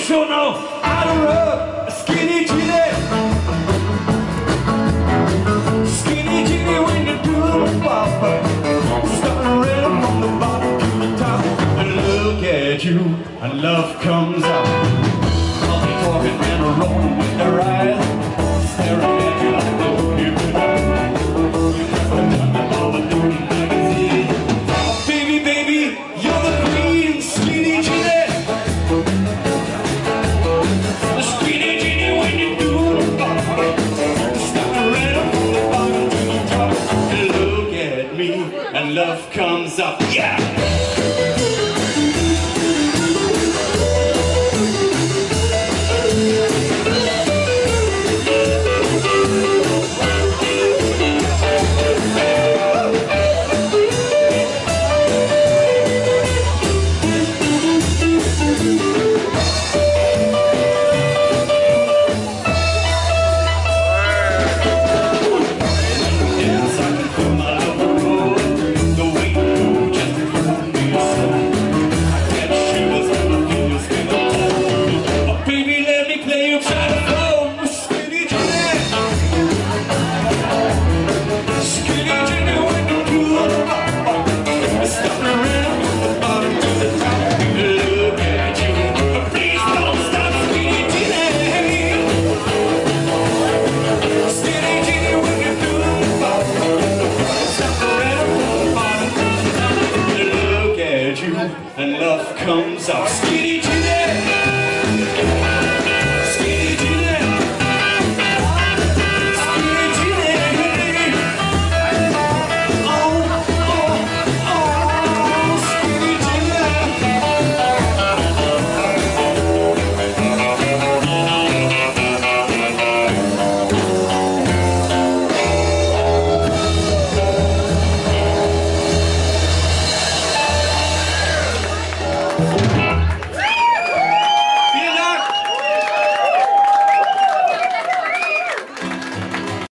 sure know how to rub a skinny Jeannie. Skinny Jeannie when you do the pop, starting right up from the bottom to the top. And look at you, and love comes out. I'll be talking and rolling with their eyes, staring at you like they don't give a damn. You must have done it all the dirty magazine. Oh, baby, baby, you're the queen, skinny Jeannie. And love comes up, yeah! And love comes out. Skinny Jeannie, skinny Jeannie, skinny Jeannie. Oh, oh, oh, skinny Jeannie.